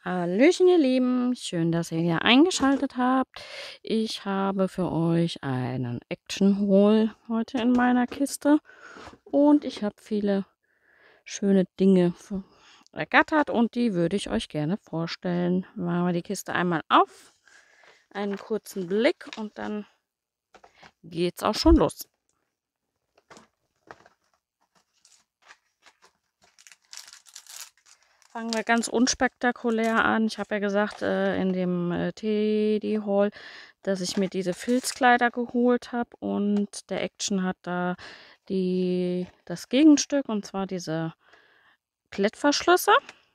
Hallöchen, ihr Lieben. Schön, dass ihr hier eingeschaltet habt. Ich habe für euch einen Action-Haul heute in meiner Kiste. Und ich habe viele schöne Dinge ergattert und die würde ich euch gerne vorstellen. Machen wir die Kiste einmal auf, einen kurzen Blick und dann geht's auch schon los. Fangen wir ganz unspektakulär an. Ich habe ja gesagt in dem Teddy Haul, dass ich mir diese Filzkleider geholt habe und der Action hat da das Gegenstück, und zwar diese Klettverschlüsse.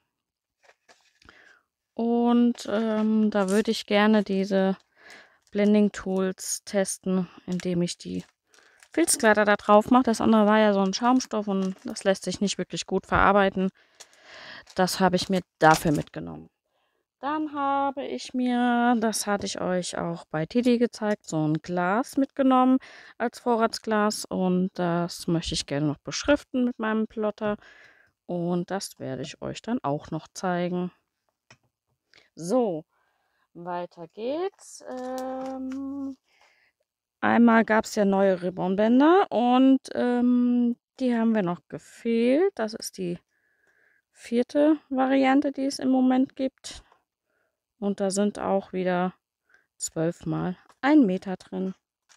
Und da würde ich gerne diese Blending Tools testen, indem ich die Filzkleider da drauf mache. Das andere war ja so ein Schaumstoff und das lässt sich nicht wirklich gut verarbeiten. Das habe ich mir dafür mitgenommen. Dann habe ich mir, das hatte ich euch auch bei Teddy gezeigt, so ein Glas mitgenommen als Vorratsglas. Und das möchte ich gerne noch beschriften mit meinem Plotter. Und das werde ich euch dann auch noch zeigen. So, weiter geht's. Einmal gab es ja neue Ribbonbänder und die haben wir noch gefehlt. Das ist die 4. Variante, die es im Moment gibt. Und da sind auch wieder 12 mal 1 Meter drin.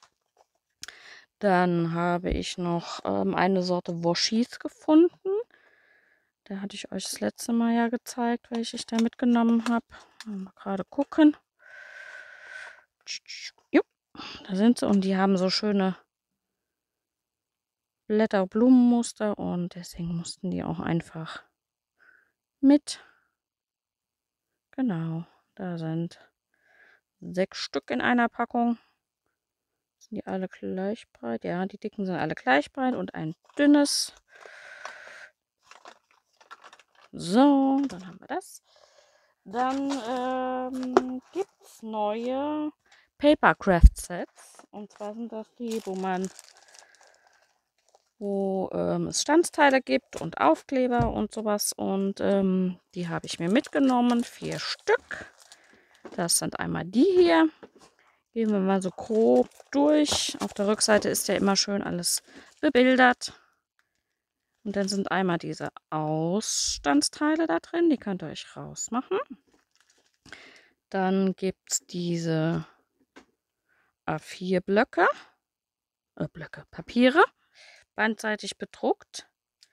Dann habe ich noch eine Sorte Washis gefunden. Da hatte ich euch das letzte Mal ja gezeigt, welche ich da mitgenommen habe. Mal gerade gucken. Jupp, da sind sie und die haben so schöne Blätter-Blumenmuster und deswegen mussten die auch einfach mit. Genau, da sind 6 Stück in einer Packung. Sind die alle gleich breit? Ja, die dicken sind alle gleich breit und ein dünnes. So, dann haben wir das. Dann gibt es neue Papercraft Sets. Und zwar sind das die, wo es Stanzteile gibt und Aufkleber und sowas. Und die habe ich mir mitgenommen. 4 Stück. Das sind einmal die hier. Gehen wir mal so grob durch. Auf der Rückseite ist ja immer schön alles bebildert. Und dann sind einmal diese Ausstandsteile da drin. Die könnt ihr euch rausmachen. Dann gibt es diese A4 Papiere, beidseitig bedruckt.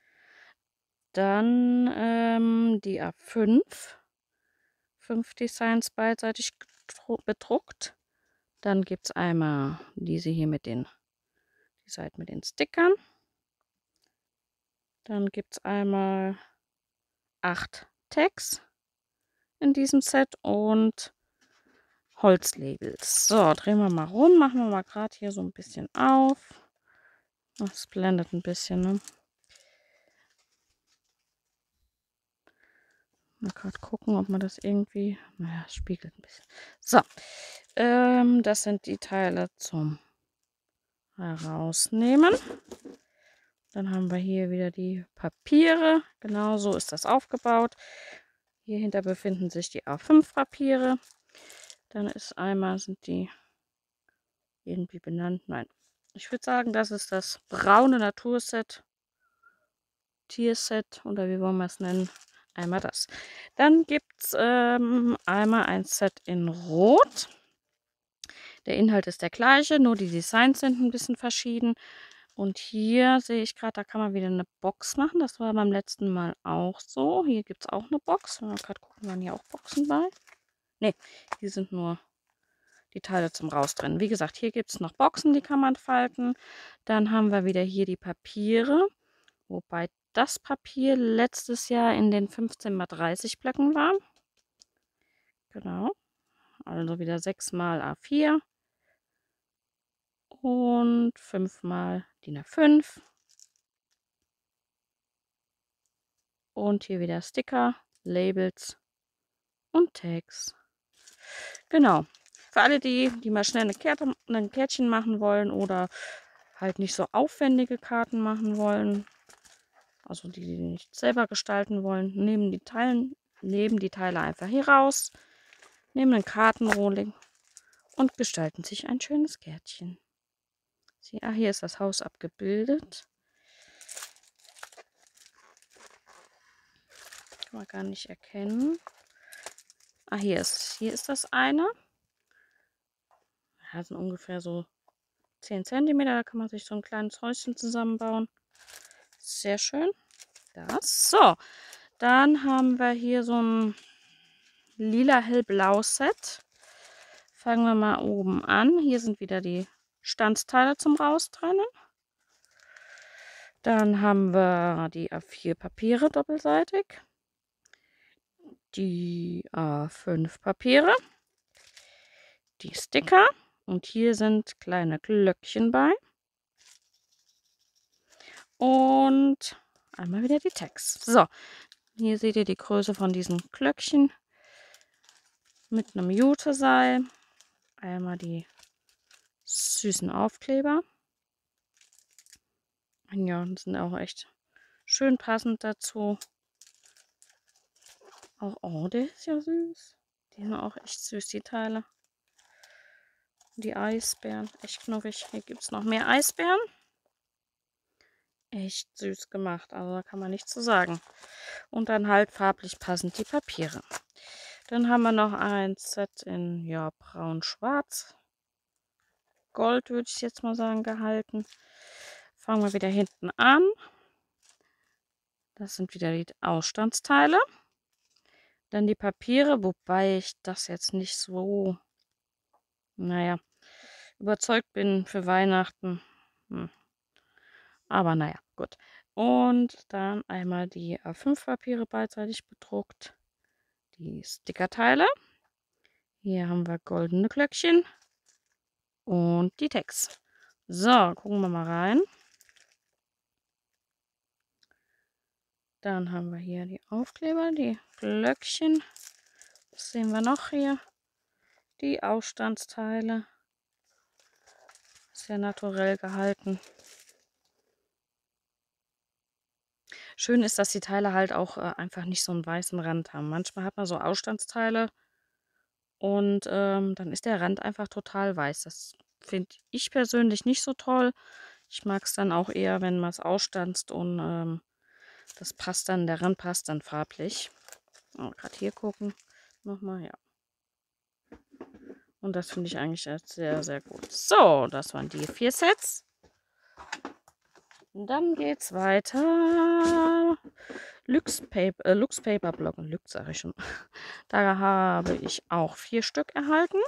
Dann die A5, 5 Designs beidseitig bedruckt. Dann gibt es einmal diese hier die Seite mit den Stickern. Dann gibt es einmal 8 Tags in diesem Set und Holzlabels. So, drehen wir mal rum, machen wir mal gerade hier so ein bisschen auf. Das blendet ein bisschen, ne? Mal gerade gucken, ob man das irgendwie. Naja, es spiegelt ein bisschen. So, das sind die Teile zum Herausnehmen. Dann haben wir hier wieder die Papiere. Genau so ist das aufgebaut. Hier hinter befinden sich die A5 Papiere. Dann sind die irgendwie benannt. Nein. Ich würde sagen, das ist das braune Naturset, Tierset oder wie wollen wir es nennen. Einmal das. Dann gibt es einmal ein Set in Rot. Der Inhalt ist der gleiche, nur die Designs sind ein bisschen verschieden. Und hier sehe ich gerade, da kann man wieder eine Box machen. Das war beim letzten Mal auch so. Hier gibt es auch eine Box. Wenn wir gerade gucken, waren hier auch Boxen bei. Ne, hier sind nur die Teile zum Raustrennen. Wie gesagt, hier gibt es noch Boxen, die kann man falten. Dann haben wir wieder hier die Papiere, wobei das Papier letztes Jahr in den 15x30 Blöcken war. Genau, also wieder 6 mal A4 und 5 mal DIN A5. Und hier wieder Sticker, Labels und Tags. Genau. Für alle, die mal schnell ein Kärtchen machen wollen oder halt nicht so aufwendige Karten machen wollen, also die nicht selber gestalten wollen, nehmen die nehmen die Teile einfach hier raus, nehmen einen Kartenrohling und gestalten sich ein schönes Gärtchen. Hier ist das Haus abgebildet. Kann man gar nicht erkennen. Hier ist das eine. Das sind ungefähr so 10 cm. Da kann man sich so ein kleines Häuschen zusammenbauen. Sehr schön. Das. So, dann haben wir hier so ein lila-hellblau Set. Fangen wir mal oben an. Hier sind wieder die Standsteile zum Raustrennen. Dann haben wir die A4 Papiere doppelseitig. Die A5 Papiere. Die Sticker. Und hier sind kleine Glöckchen bei. Und einmal wieder die Tags. So, hier seht ihr die Größe von diesen Glöckchen mit einem Juteseil. Einmal die süßen Aufkleber. Ja, und sind auch echt schön passend dazu. Oh, der ist ja süß. Die sind auch echt süß, die Teile. Die Eisbären, echt knuffig. Hier gibt es noch mehr Eisbären. Echt süß gemacht, also da kann man nichts zu sagen. Und dann halt farblich passend die Papiere. Dann haben wir noch ein Set in braun-schwarz. Gold würde ich jetzt mal sagen gehalten. Fangen wir wieder hinten an. Das sind wieder die Ausstandsteile. Dann die Papiere, wobei ich das jetzt nicht so, überzeugt bin für Weihnachten. Aber naja, gut. Und dann einmal die A5 Papiere beidseitig bedruckt. Die Stickerteile. Hier haben wir goldene Glöckchen. Und die Tags. So, gucken wir mal rein. Dann haben wir hier die Aufkleber, die Glöckchen. Was sehen wir noch hier? Die Ausstandsteile. Sehr naturell gehalten. Schön ist, dass die Teile halt auch einfach nicht so einen weißen Rand haben. Manchmal hat man so Ausstandsteile und dann ist der Rand einfach total weiß. Das finde ich persönlich nicht so toll. Ich mag es dann auch eher, wenn man es ausstanzt und das passt dann, der Rand passt dann farblich. Gerade hier gucken. Nochmal, ja. Und das finde ich eigentlich sehr, sehr gut. So, das waren die 4 Sets. Und dann geht's weiter. Lux Paper Block. Lux sage ich schon. Da habe ich auch 4 Stück erhalten.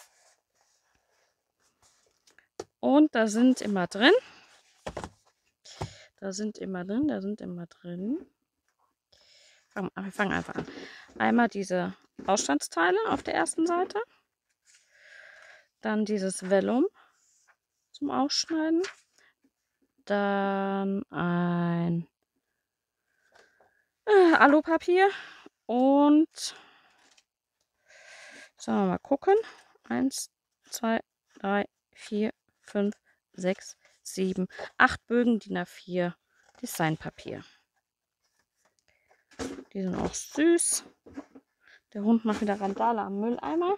Und da sind immer drin. Wir fangen einfach an. Einmal diese Ausstandsteile auf der ersten Seite. Dann dieses Vellum zum Ausschneiden. Dann ein Alupapier und sollen wir mal gucken. 1, 2, 3, 4, 5, 6, 7, 8 Bögen DIN A4 Designpapier. Die sind auch süß. Der Hund macht wieder Randale am Mülleimer.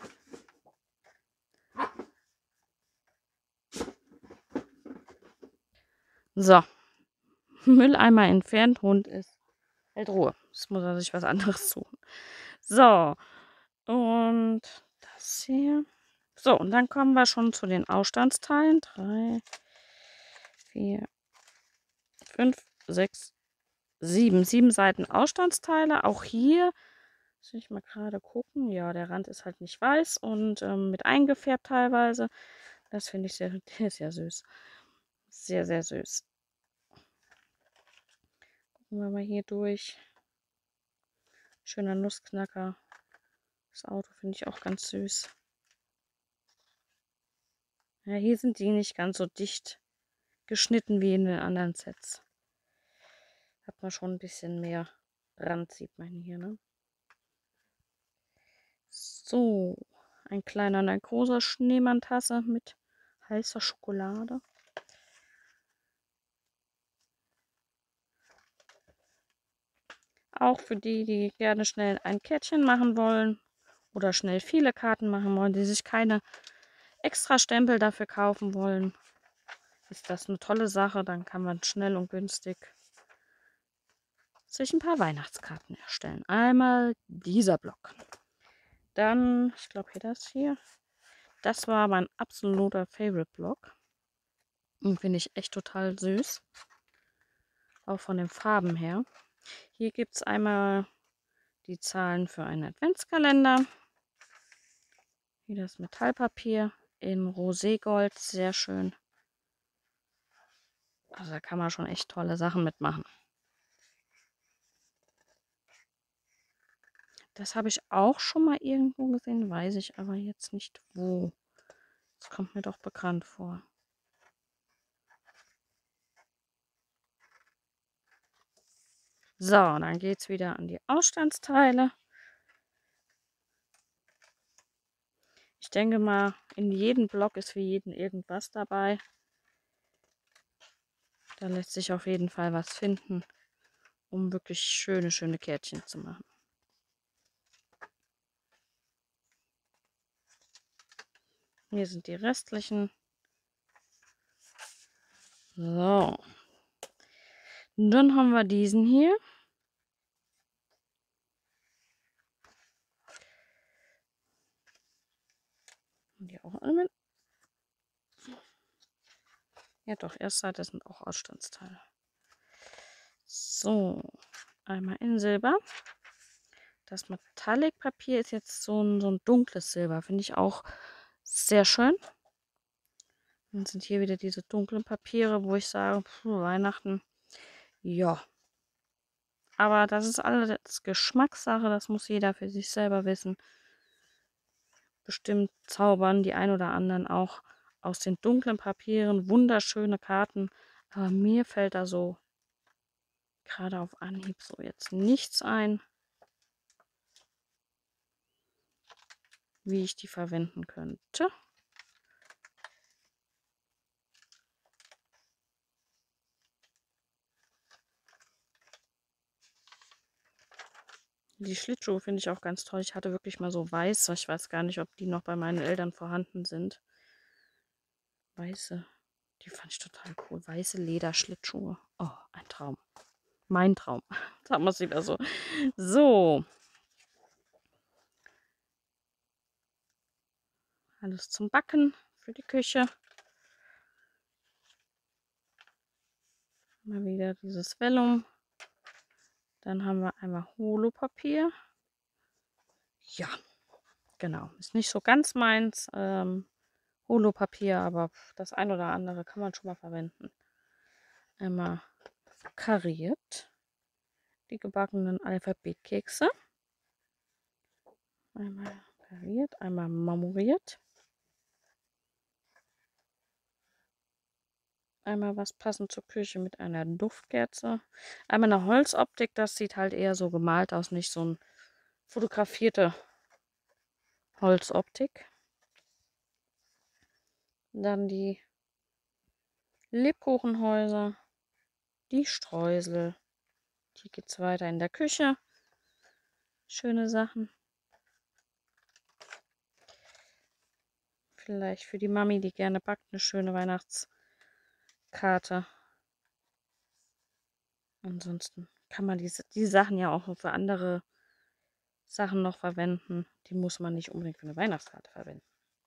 So, Mülleimer entfernt, Hund hält Ruhe. Jetzt muss er sich was anderes suchen. So, und das hier. So, und dann kommen wir schon zu den Ausstandsteilen. 3, 4, 5, 6, 7. 7 Seiten Ausstandsteile. Auch hier muss ich mal gerade gucken. Ja, der Rand ist halt nicht weiß und mit eingefärbt teilweise. Das finde ich der ist ja süß. Sehr, sehr süß. Gucken wir mal hier durch. Schöner Nussknacker. Das Auto finde ich auch ganz süß. Ja, hier sind die nicht ganz so dicht geschnitten wie in den anderen Sets. Hat man schon ein bisschen mehr Rand, sieht man hier, ne? So, ein kleiner und ein großer Schneemann-Tasse mit heißer Schokolade. Auch für die, die gerne schnell ein Kärtchen machen wollen oder schnell viele Karten machen wollen, die sich keine extra Stempel dafür kaufen wollen, ist das eine tolle Sache. Dann kann man schnell und günstig sich ein paar Weihnachtskarten erstellen. Einmal dieser Block. Dann, ich glaube hier das hier. Das war mein absoluter Favorite-Block. Und finde ich echt total süß. Auch von den Farben her. Hier gibt es einmal die Zahlen für einen Adventskalender. Hier das Metallpapier in Roségold. Sehr schön. Also da kann man schon echt tolle Sachen mitmachen. Das habe ich auch schon mal irgendwo gesehen, weiß ich aber jetzt nicht wo. Das kommt mir doch bekannt vor. So, dann geht es wieder an die Ausstandsteile. Ich denke mal, in jedem Block ist für jeden irgendwas dabei. Da lässt sich auf jeden Fall was finden, um wirklich schöne Kärtchen zu machen. Hier sind die restlichen. So. Und dann haben wir diesen hier. Und die auch alle mit. Ja doch, Erstseite sind auch Ausstandsteile. So, einmal in Silber. Das Metallic-Papier ist jetzt so ein dunkles Silber. Finde ich auch sehr schön. Dann sind hier wieder diese dunklen Papiere, wo ich sage, Weihnachten, ja. Aber das ist alles Geschmackssache, das muss jeder für sich selber wissen. Bestimmt zaubern die ein oder anderen auch aus den dunklen Papieren wunderschöne Karten. Aber mir fällt da so gerade auf Anhieb so jetzt nichts ein, wie ich die verwenden könnte. Die Schlittschuhe finde ich auch ganz toll. Ich hatte wirklich mal so weiße. Ich weiß gar nicht, ob die noch bei meinen Eltern vorhanden sind. Weiße. Die fand ich total cool. Weiße Lederschlittschuhe. Oh, ein Traum. Mein Traum. Sagen wir es wieder so. So. Alles zum Backen für die Küche. Mal wieder dieses Vellum. Dann haben wir einmal Holopapier. Ja, genau. Ist nicht so ganz meins. Holopapier, aber das ein oder andere kann man schon mal verwenden. Einmal kariert. Die gebackenen Alphabetkekse. Einmal kariert, einmal marmoriert. Einmal was passend zur Küche mit einer Duftkerze. Einmal eine Holzoptik, das sieht halt eher so gemalt aus, nicht so ein fotografierte Holzoptik. Dann die Lebkuchenhäuser, die Streusel. Hier geht es weiter in der Küche. Schöne Sachen. Vielleicht für die Mami, die gerne backt, eine schöne Weihnachtskarte. Ansonsten kann man die Sachen ja auch für andere Sachen noch verwenden. Die muss man nicht unbedingt für eine Weihnachtskarte verwenden.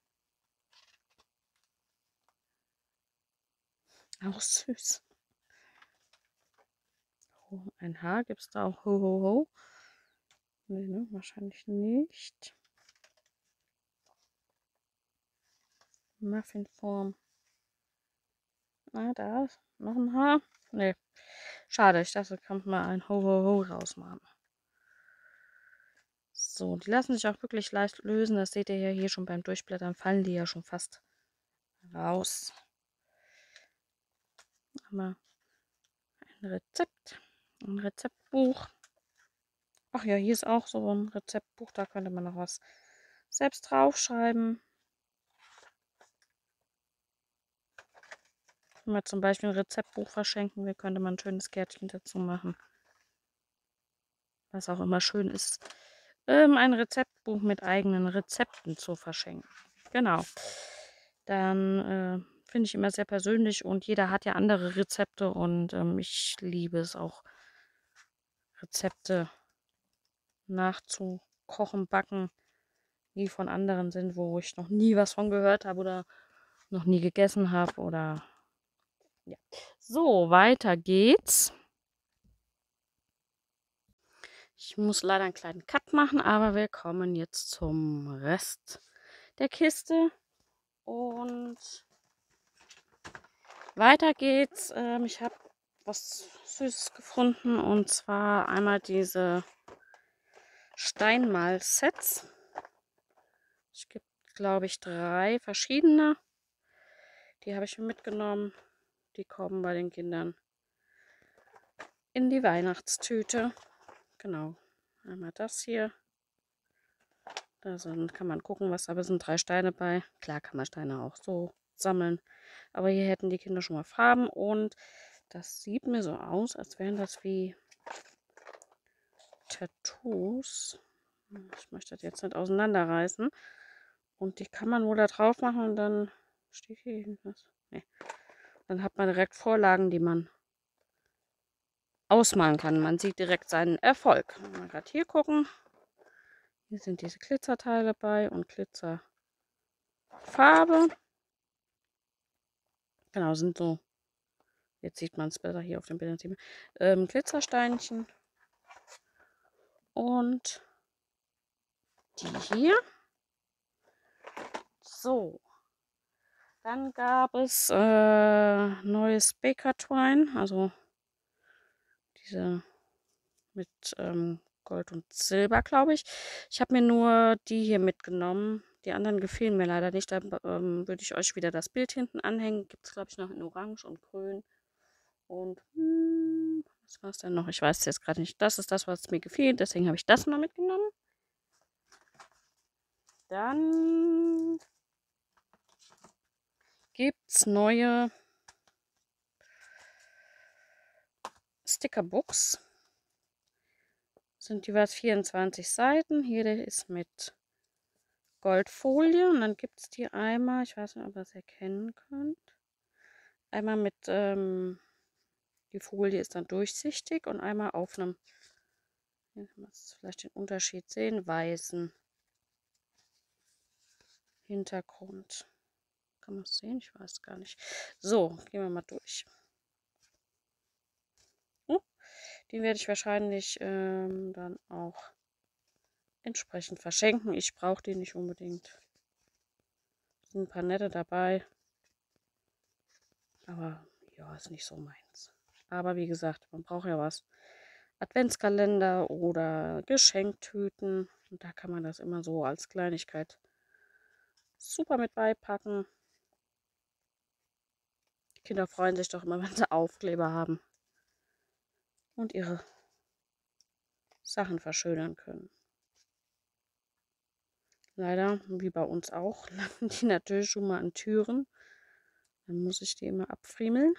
Auch süß. Oh, ein Haar gibt es da auch. Ho, ho, ho. Nee, ne? Wahrscheinlich nicht. Muffinform. Na, da ist noch ein Haar. Nee. Schade, ich dachte, da kann man ein Ho, ho, ho rausmachen. So, die lassen sich auch wirklich leicht lösen. Das seht ihr ja hier schon beim Durchblättern. Fallen die ja schon fast raus. Einmal ein Rezept. Ein Rezeptbuch. Ach ja, hier ist auch so ein Rezeptbuch. Da könnte man noch was selbst draufschreiben. Wenn wir zum Beispiel ein Rezeptbuch verschenken will, könnte man ein schönes Kärtchen dazu machen. was auch immer schön ist, ein Rezeptbuch mit eigenen Rezepten zu verschenken. Genau. Dann finde ich immer sehr persönlich und jeder hat ja andere Rezepte und ich liebe es auch, Rezepte nachzukochen, backen, die von anderen sind, wo ich noch nie was von gehört habe oder noch nie gegessen habe oder ja. So, weiter geht's. Ich muss leider einen kleinen Cut machen, aber wir kommen jetzt zum Rest der Kiste und weiter geht's. Ich habe was Süßes gefunden und zwar einmal diese Steinmal-Sets. Es gibt, glaube ich, 3 verschiedene. Die habe ich mir mitgenommen. Die kommen bei den Kindern in die Weihnachtstüte. Genau. Einmal das hier. Da kann man gucken, was da sind 3 Steine bei. Klar kann man Steine auch so sammeln. Aber hier hätten die Kinder schon mal Farben und das sieht mir so aus, als wären das wie Tattoos. Ich möchte das jetzt nicht auseinanderreißen. Und die kann man wohl da drauf machen und dann steht hier irgendwas. Nee. Dann hat man direkt Vorlagen, die man ausmalen kann. Man sieht direkt seinen Erfolg. Mal gerade hier gucken. Hier sind diese Glitzerteile bei und Glitzerfarbe. Genau, sind so. Jetzt sieht man es besser hier auf dem Bild. Glitzersteinchen. Und die hier. So. Dann gab es neues Baker Twine. Also diese mit Gold und Silber, glaube ich. Ich habe mir nur die hier mitgenommen. Die anderen gefielen mir leider nicht. Da würde ich euch wieder das Bild hinten anhängen. Gibt es, glaube ich, noch in Orange und Grün. Und was war es denn noch? Ich weiß es jetzt gerade nicht. Das ist das, was mir gefiel. Deswegen habe ich das mal mitgenommen. Dann gibt es neue Stickerbooks. Sind jeweils 24 Seiten. Hier der ist mit Goldfolie und dann gibt es die einmal, ich weiß nicht, ob ihr es erkennen könnt. Einmal mit, die Folie ist dann durchsichtig und einmal auf einem, hier kann man vielleicht den Unterschied sehen, weißen Hintergrund. Kann man es sehen? Ich weiß gar nicht. So, gehen wir mal durch. Die werde ich wahrscheinlich dann auch entsprechend verschenken. Ich brauche die nicht unbedingt. Sind ein paar nette dabei. Aber ja, ist nicht so meins. Aber wie gesagt, man braucht ja was. Adventskalender oder Geschenktüten. Und da kann man das immer so als Kleinigkeit super mit beipacken. Die Kinder freuen sich doch immer, wenn sie Aufkleber haben und ihre Sachen verschönern können. Leider, wie bei uns auch, landen die natürlich schon mal an Türen. Dann muss ich die immer abfriemeln.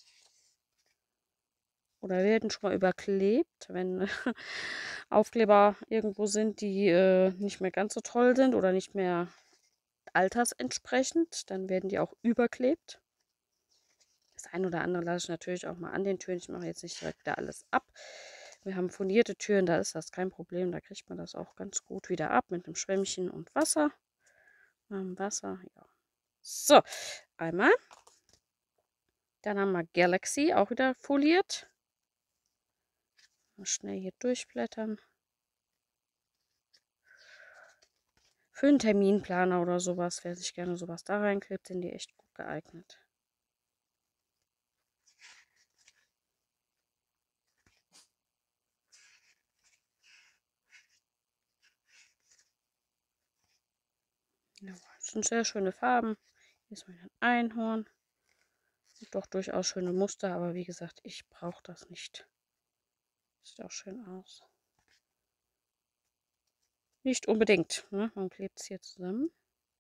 Oder werden schon mal überklebt, wenn Aufkleber irgendwo sind, die nicht mehr ganz so toll sind oder nicht mehr altersentsprechend. Dann werden die auch überklebt. Das ein oder andere lasse ich natürlich auch mal an den Türen. Ich mache jetzt nicht direkt wieder alles ab. Wir haben fundierte Türen, da ist das kein Problem. Da kriegt man das auch ganz gut wieder ab mit einem Schwämmchen und Wasser. Wasser, ja. So, einmal. Dann haben wir Galaxy, auch wieder foliert. Mal schnell hier durchblättern. Für einen Terminplaner oder sowas, wer sich gerne sowas da reinklebt, sind die echt gut geeignet. Ja, das sind sehr schöne Farben. Hier ist mal ein Einhorn. Sieht doch durchaus schöne Muster, aber wie gesagt, ich brauche das nicht. Sieht auch schön aus. Nicht unbedingt, ne? Man klebt es hier zusammen.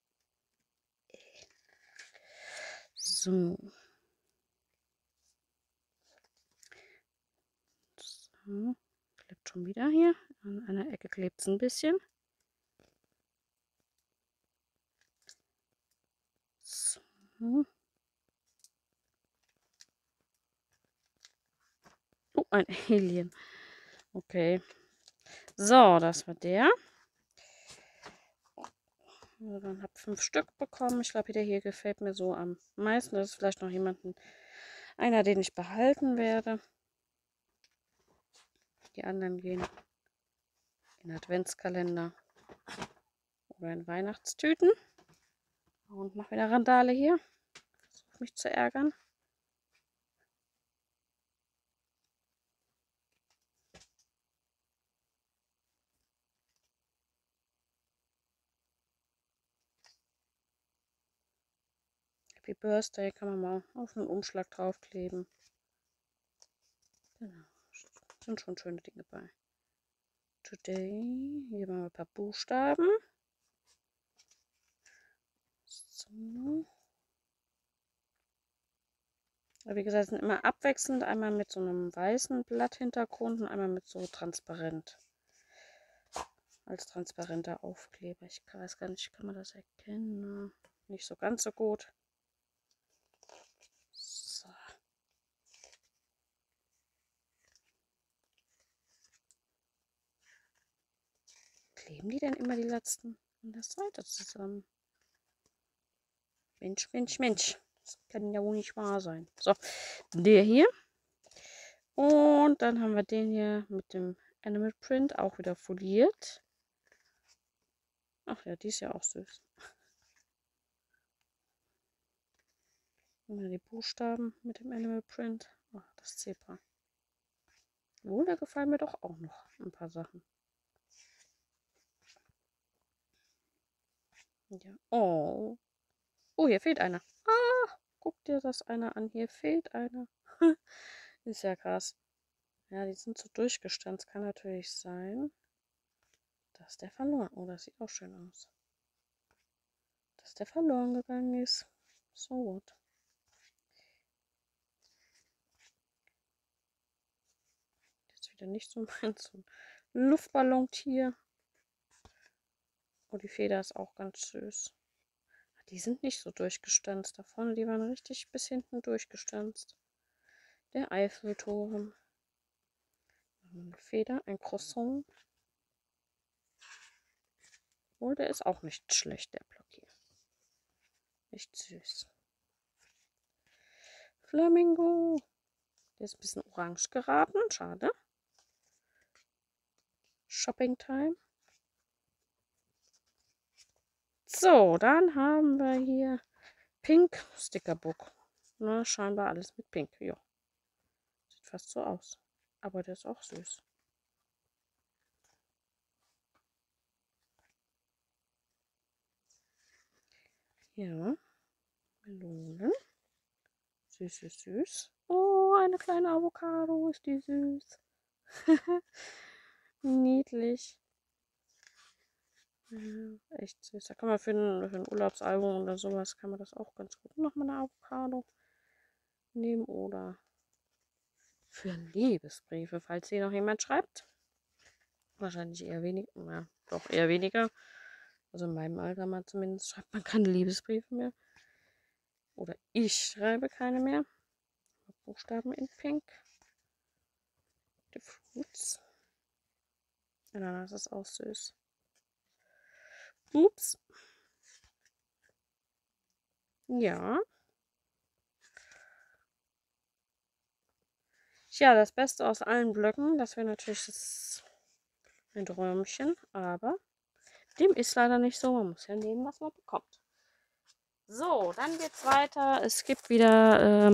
So. So. klebt schon wieder hier. An einer Ecke klebt es ein bisschen. So. Oh, ein Alien. Okay. So, das war der. Also dann habe 5 Stück bekommen. Ich glaube, der hier gefällt mir so am meisten. Das ist vielleicht noch einer, den ich behalten werde. Die anderen gehen in Adventskalender oder in Weihnachtstüten. Und mach wieder Randale hier. Versuch mich zu ärgern. Happy Birthday kann man mal auf einen Umschlag draufkleben. Genau. Sind schon schöne Dinge bei. Today. Hier machen wir ein paar Buchstaben. So. Aber wie gesagt, sind immer abwechselnd. Einmal mit so einem weißen Blatthintergrund und einmal mit so transparent. Als transparenter Aufkleber. Ich weiß gar nicht, kann man das erkennen? Nicht so ganz so gut. So. Kleben die denn immer die letzten an der Seite zusammen? Mensch, Mensch, Mensch. Das kann ja wohl nicht wahr sein. So, der hier. Und dann haben wir den hier mit dem Animal Print auch wieder foliert. Ach ja, die ist ja auch süß. Die Buchstaben mit dem Animal Print. Ach, das Zebra. Oh, da gefallen mir doch auch noch ein paar Sachen. Ja. Oh. Oh, hier fehlt einer. Ah, guck dir das einer an. Hier fehlt einer. Ist ja krass. Ja, die sind so durchgestanzt. Kann natürlich sein, dass der verloren. Oh, das sieht auch schön aus. Dass der verloren gegangen ist. So what? Jetzt wieder nicht so meins. So ein Luftballontier. Oh, die Feder ist auch ganz süß. Die sind nicht so durchgestanzt. Da vorne, die waren richtig bis hinten durchgestanzt. Der Eiffelturm. Eine Feder, ein Croissant. Oh, der ist auch nicht schlecht, der Block hier. Echt süß. Flamingo. Der ist ein bisschen orange geraten. Schade. Shopping Time. So, dann haben wir hier Pink Stickerbook. Na, scheinbar alles mit Pink. Ja. Sieht fast so aus. Aber der ist auch süß. Ja. Melonen. Süß, süß, süß. Oh, eine kleine Avocado. Ist die süß. Niedlich. Ja, echt süß. Da kann man für ein Urlaubsalbum oder sowas, kann man das auch ganz gut nochmal eine Avocado nehmen. Oder für Liebesbriefe, falls hier noch jemand schreibt. Wahrscheinlich eher weniger. Ja, doch eher weniger. Also in meinem Alter mal zumindest schreibt man keine Liebesbriefe mehr. Oder ich schreibe keine mehr. Buchstaben in Pink. Die Fruits. Ja, das ist auch süß. Ups. Ja. Tja, das Beste aus allen Blöcken, das wäre natürlich ein Träumchen, aber dem ist leider nicht so. Man muss ja nehmen, was man bekommt. So, dann geht's weiter. Es gibt wieder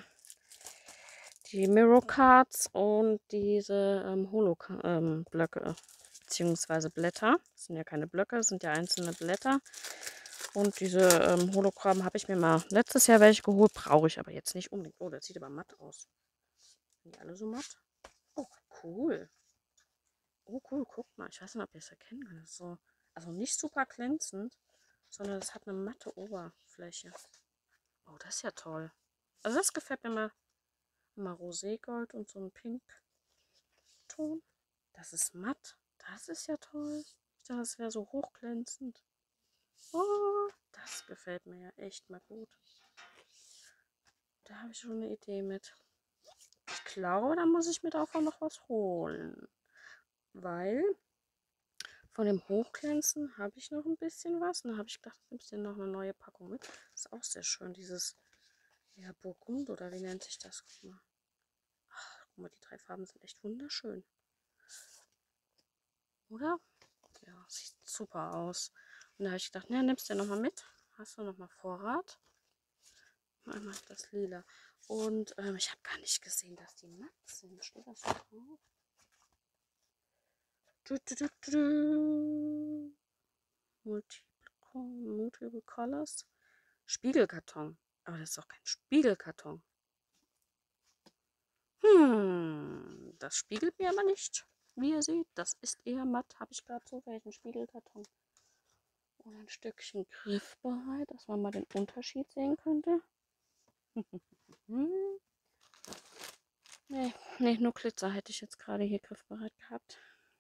die Mirror Cards und diese Holo-Blöcke beziehungsweise Blätter. Das sind ja keine Blöcke, das sind ja einzelne Blätter. Und diese Hologramm habe ich mir mal letztes Jahr welche geholt, brauche ich aber jetzt nicht unbedingt. Oh, das sieht aber matt aus. Sind die alle so matt? Oh, cool. Oh, cool, guck mal. Ich weiß nicht, ob ihr es erkennen könnt. So, also nicht super glänzend, sondern es hat eine matte Oberfläche. Oh, das ist ja toll. Also das gefällt mir mal Roségold und so ein Pinkton. Das ist matt. Das ist ja toll. Ich dachte, das wäre so hochglänzend. Oh, das gefällt mir ja echt mal gut. Da habe ich schon eine Idee mit. Ich glaube, da muss ich mir davon noch was holen. Weil von dem Hochglänzen habe ich noch ein bisschen was. Und dann habe ich gedacht, nimmst du noch eine neue Packung mit. Das ist auch sehr schön, dieses ja, Burgund oder wie nennt sich das? Guck mal. Ach, guck mal, die 3 Farben sind echt wunderschön. Oder? Ja, sieht super aus. Und da habe ich gedacht, ja, nimmst du nochmal mit. Hast du nochmal Vorrat? Einmal das Lila. Und ich habe gar nicht gesehen, dass die matt sind. Steht das da drauf? Multiple Colors. Spiegelkarton. Aber das ist doch kein Spiegelkarton. Das spiegelt mir aber nicht. Wie ihr seht, das ist eher matt. Habe ich gerade so welchen Spiegelkarton. Und ein Stückchen griffbereit, dass man mal den Unterschied sehen könnte. Nee, nur Glitzer hätte ich jetzt gerade hier griffbereit gehabt.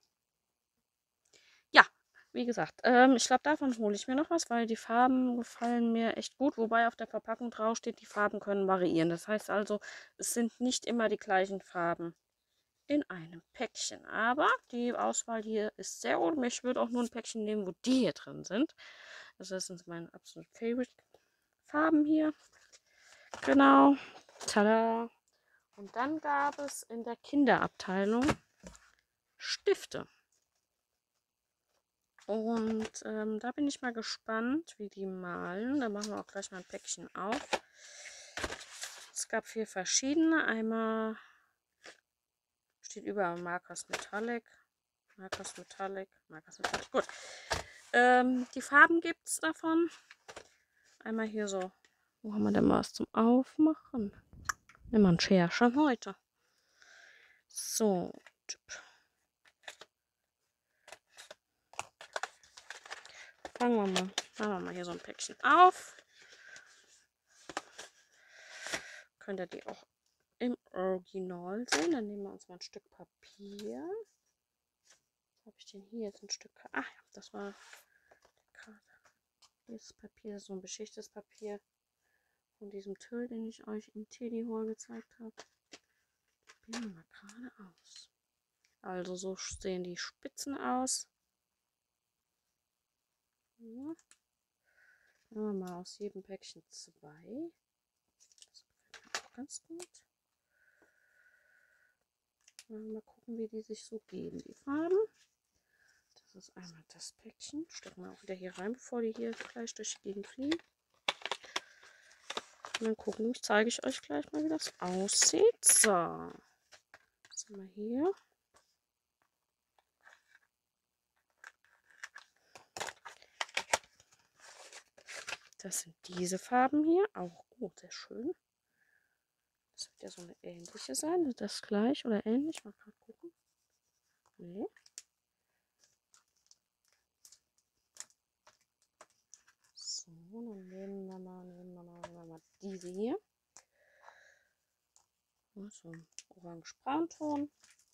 Ja, wie gesagt, ich glaube, davon hole ich mir noch was, weil die Farben gefallen mir echt gut. Wobei auf der Verpackung drauf steht, die Farben können variieren. Das heißt also, es sind nicht immer die gleichen Farben in einem Päckchen. Aber die Auswahl hier ist sehr gut. Ich würde auch nur ein Päckchen nehmen, wo die hier drin sind. Also das sind meine absolut Favorite Farben hier. Genau. Tada. Und dann gab es in der Kinderabteilung Stifte. Und da bin ich mal gespannt, wie die malen. Da machen wir auch gleich mal ein Päckchen auf. Es gab 4 verschiedene. Einmal steht überall Markers Metallic. Markers Metallic. Markers Metallic. Gut. Die Farben gibt es davon. Einmal hier so. Wo haben wir denn was zum Aufmachen? Nimm mal ein Scherchen heute. So. Machen wir mal hier so ein Päckchen auf. Könnt ihr die auch im Original sehen. Dann nehmen wir uns mal ein Stück Papier. Was habe ich denn hier? Jetzt ein Stück. Ach ja, das war gerade. Hier ist Papier, so ein beschichtetes Papier von diesem Tüll, den ich euch im Teddy Hall gezeigt habe. Probieren wir mal gerade aus. Also so sehen die Spitzen aus. Ja. Nehmen wir mal aus jedem Päckchen 2. Das gefällt mir auch ganz gut. Mal gucken, wie die sich so geben, die Farben. Das ist einmal das Päckchen. Stecken wir auch wieder hier rein, bevor die hier gleich durch die Gegend fliegen. Und dann gucken, zeige ich euch gleich mal, wie das aussieht. So. Was haben wir hier? Das sind diese Farben hier. Auch gut, sehr schön. Das wird ja so eine ähnliche sein. Das gleich oder ähnlich. Mal gerade gucken. Nee. So, dann nehmen wir mal diese hier. So ein orange-braunton.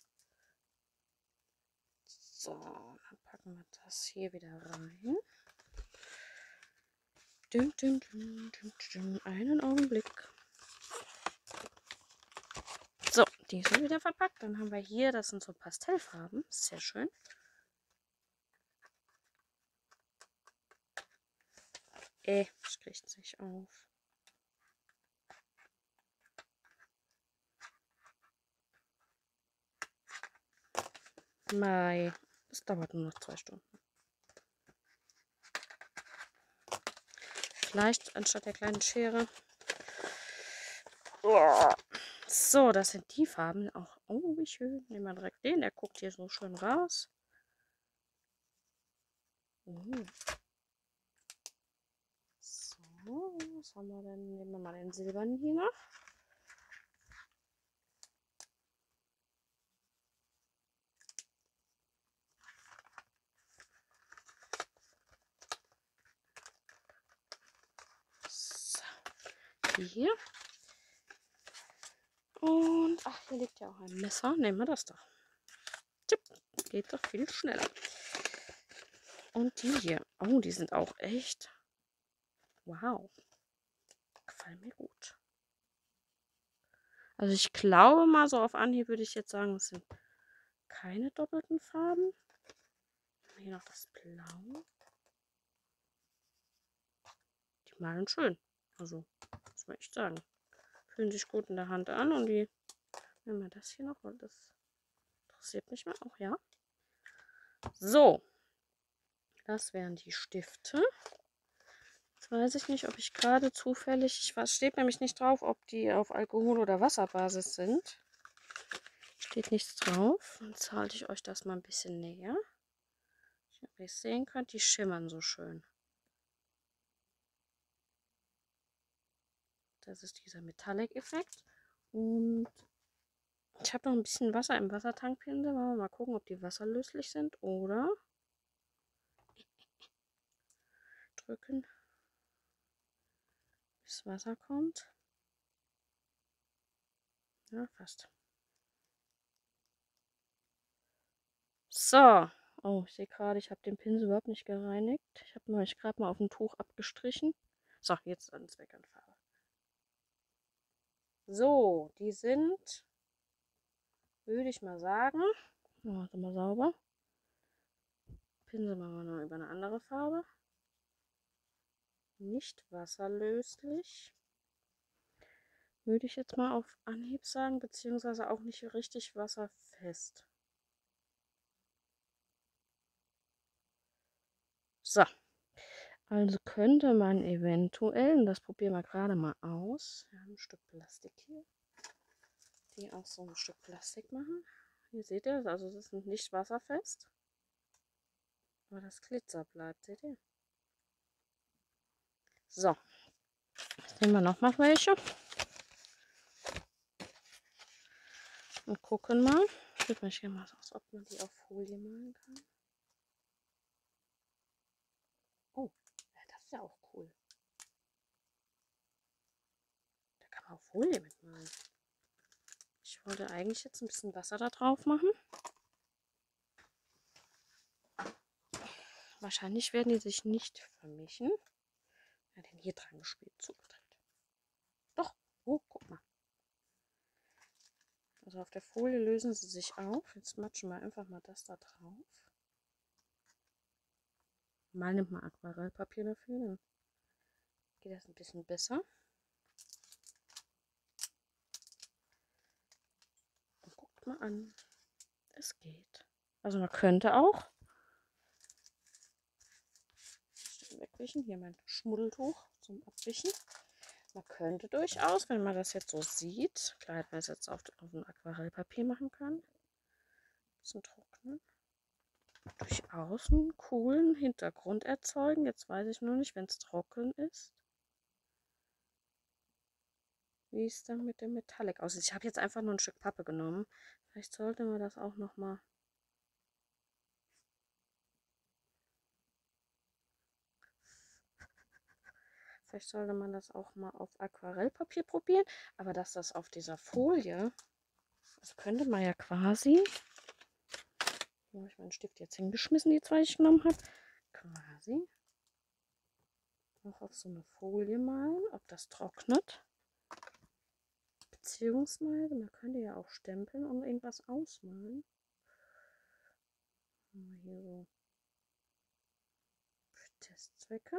So, dann packen wir das hier wieder rein. Einen Augenblick. So, die sind wieder verpackt. Dann haben wir hier, das sind so Pastellfarben. Sehr schön. Ich krieg's nicht auf. Mai. Es dauert nur noch 2 Stunden. Vielleicht anstatt der kleinen Schere. So, das sind die Farben auch. Oh, wie schön. Nehmen wir direkt den. Der guckt hier so schön raus. So, was haben wir denn? Nehmen wir mal den silbernen hier noch. So, die hier. Und, ach, hier liegt ja auch ein Messer. Nehmen wir das doch. Tipp. geht doch viel schneller. Und die hier. Oh, die sind auch echt. Wow. Gefallen mir gut. Also ich glaube mal so auf Anhieb würde ich jetzt sagen, es sind keine doppelten Farben. Hier noch das Blau. Die malen schön. Also, muss man echt sagen. Fühlen sich gut in der Hand an und die. Nehmen wir das hier noch, weil das interessiert mich mal auch, ja. So. Das wären die Stifte. Jetzt weiß ich nicht, ob ich gerade zufällig. Was steht nämlich nicht drauf, ob die auf Alkohol- oder Wasserbasis sind. Steht nichts drauf. Jetzt halte ich euch das mal ein bisschen näher. Wie ihr es sehen könnt, die schimmern so schön. Das ist dieser Metallic-Effekt. Und ich habe noch ein bisschen Wasser im Wassertankpinsel. Wollen wir mal gucken, ob die wasserlöslich sind oder drücken, bis Wasser kommt. Ja, fast. So. Oh, ich sehe gerade, ich habe den Pinsel überhaupt nicht gereinigt. Ich habe euch gerade mal auf dem Tuch abgestrichen. So, jetzt ans Weg an Farbe. So, die sind, würde ich mal sagen, warte mal sauber. Pinsel machen wir noch über eine andere Farbe. Nicht wasserlöslich. Würde ich jetzt mal auf Anhieb sagen, beziehungsweise auch nicht richtig wasserfest. So. Also könnte man eventuell, und das probieren wir gerade mal aus, wir haben ein Stück Plastik hier, die auch so ein Stück Plastik machen. Hier seht ihr, also das ist nicht wasserfest, aber das Glitzer bleibt, seht ihr? So, jetzt nehmen wir nochmal welche und gucken mal. Ich würde mich gerne mal aus, ob man die auf Folie malen kann. Oh, ja, das ist ja auch cool. Da kann man auf Folie mitmalen. Ich wollte eigentlich jetzt ein bisschen Wasser da drauf machen. Wahrscheinlich werden die sich nicht vermischen. Ja, den hier dran gespielt, zugedreht. Doch, oh, guck mal. Also auf der Folie lösen sie sich auf. Jetzt matschen wir einfach mal das da drauf. Mal nimmt man Aquarellpapier dafür, dann geht das ein bisschen besser. Und guckt mal an, es geht. Also man könnte auch wegwischen. Hier mein Schmuddeltuch zum Abwischen. Man könnte durchaus, wenn man das jetzt so sieht, klar hätte man es jetzt auf dem Aquarellpapier machen können, ein bisschen trocknen, durchaus einen coolen Hintergrund erzeugen. Jetzt weiß ich nur nicht, wenn es trocken ist, wie es dann mit dem Metallic aussieht. Ich habe jetzt einfach nur ein Stück Pappe genommen. Vielleicht sollte man das auch noch mal. Vielleicht sollte man das auch mal auf Aquarellpapier probieren. Aber dass das auf dieser Folie, das könnte man ja quasi. Wo habe ich meinen Stift jetzt hingeschmissen, die zwei ich genommen habe? Quasi auch auf so eine Folie malen, ob das trocknet. Beziehungsweise, man könnte ja auch stempeln und irgendwas ausmalen. Hier so für Testzwecke.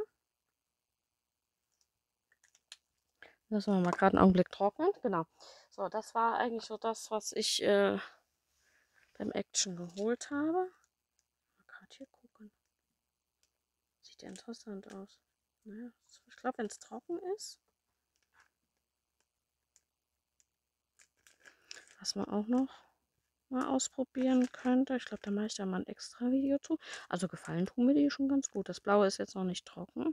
Lassen wir mal gerade einen Augenblick trocknen. Genau. So, das war eigentlich so das, was ich beim Action geholt habe. Mal gerade hier gucken. Sieht ja interessant aus. Naja, ich glaube, wenn es trocken ist. Was man auch noch mal ausprobieren könnte. Ich glaube, da mache ich da mal ein extra Video zu. Also gefallen tun mir die schon ganz gut. Das Blaue ist jetzt noch nicht trocken.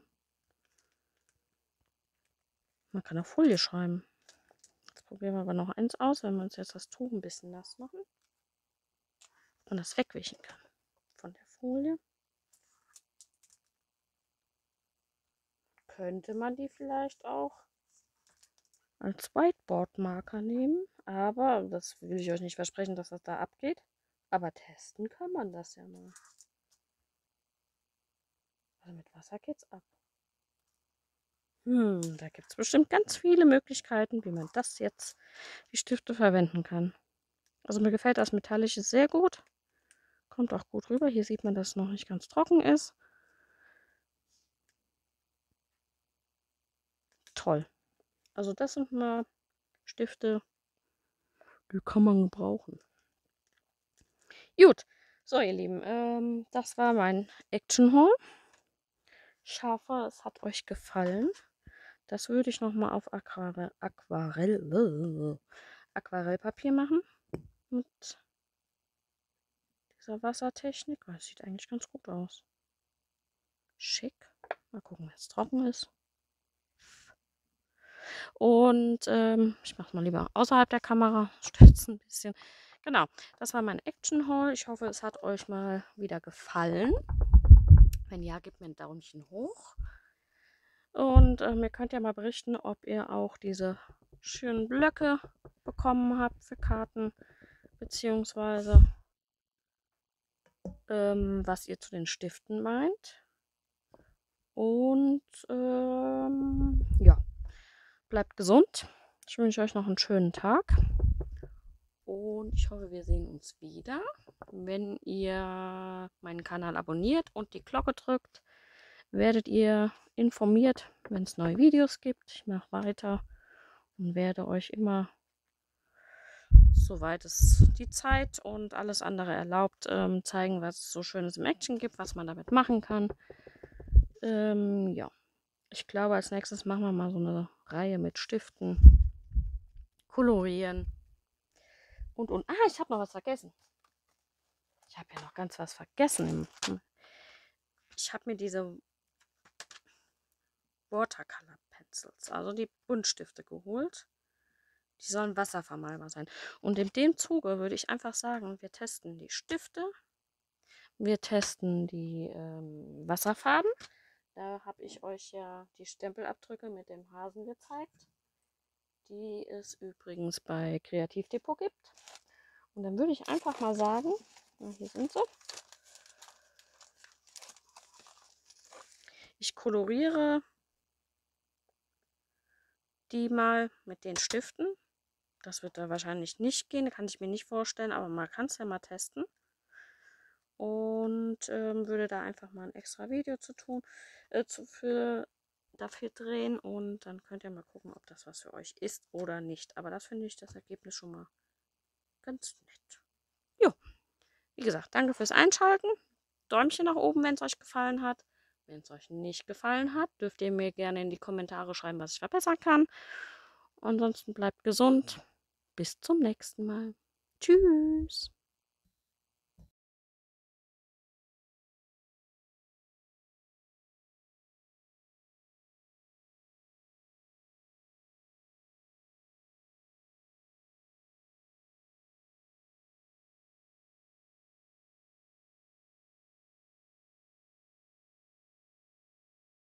Man kann auf Folie schreiben. Jetzt probieren wir aber noch eins aus, wenn wir uns jetzt das Tuch ein bisschen nass machen und das wegwischen kann von der Folie. Könnte man die vielleicht auch als Whiteboard-Marker nehmen, aber das will ich euch nicht versprechen, dass das da abgeht. Aber testen kann man das ja mal. Also mit Wasser geht's ab. Da gibt es bestimmt ganz viele Möglichkeiten, wie man das jetzt, die Stifte verwenden kann. Also mir gefällt das Metallische sehr gut. Kommt auch gut rüber. Hier sieht man, dass es noch nicht ganz trocken ist. Toll. Also das sind mal Stifte, die kann man gebrauchen. Gut. So, ihr Lieben, das war mein Action-Haul. Ich hoffe, es hat euch gefallen. Das würde ich nochmal auf Aquarellpapier machen. Mit dieser Wassertechnik. Das sieht eigentlich ganz gut aus. Schick. Mal gucken, wenn es trocken ist. Und ich mache es mal lieber außerhalb der Kamera. Stütze ein bisschen. Genau, das war mein Action-Haul. Ich hoffe, es hat euch mal wieder gefallen. Wenn ja, gebt mir ein Daumen hoch. Und ihr könnt ja mal berichten, ob ihr auch diese schönen Blöcke bekommen habt für Karten. Beziehungsweise was ihr zu den Stiften meint. Und ja, bleibt gesund. Ich wünsche euch noch einen schönen Tag. Und ich hoffe, wir sehen uns wieder. Wenn ihr meinen Kanal abonniert und die Glocke drückt, werdet ihr informiert, wenn es neue Videos gibt. Ich mache weiter und werde euch immer, soweit es die Zeit und alles andere erlaubt, zeigen, was es so Schönes im Action gibt, was man damit machen kann. Ja, ich glaube, als nächstes machen wir mal so eine Reihe mit Stiften, kolorieren und. Ah, ich habe noch was vergessen. Ich habe ja noch ganz was vergessen. Ich habe mir diese Watercolor Pencils, also die Buntstifte geholt. Die sollen wasservermalbar sein. Und in dem Zuge würde ich einfach sagen, wir testen die Stifte, wir testen die Wasserfarben. Da habe ich euch ja die Stempelabdrücke mit dem Hasen gezeigt, die es übrigens bei Kreativdepot gibt. Und dann würde ich einfach mal sagen, hier sind sie. Ich koloriere die mal mit den Stiften. Das wird da wahrscheinlich nicht gehen, kann ich mir nicht vorstellen, aber man kann es ja mal testen. Und würde da einfach mal ein extra Video dafür drehen. Und dann könnt ihr mal gucken, ob das was für euch ist oder nicht. Aber das finde ich das Ergebnis schon mal ganz nett. Jo, wie gesagt, danke fürs Einschalten. Däumchen nach oben, wenn es euch gefallen hat. Wenn es euch nicht gefallen hat, dürft ihr mir gerne in die Kommentare schreiben, was ich verbessern kann. Ansonsten bleibt gesund. Bis zum nächsten Mal. Tschüss.